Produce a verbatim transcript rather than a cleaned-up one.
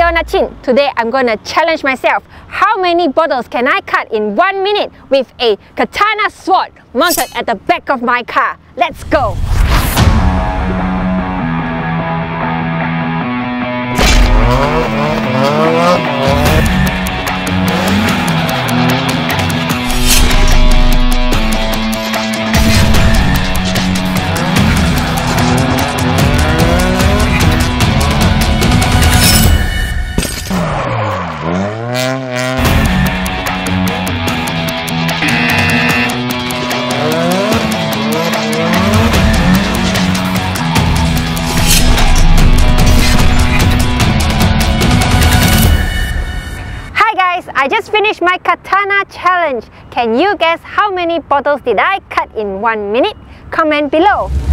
Leona. Today I'm gonna challenge myself. How many bottles can I cut in one minute with a katana sword mounted at the back of my car? Let's go! I just finished my katana challenge. Can you guess how many bottles did I cut in one minute? Comment below.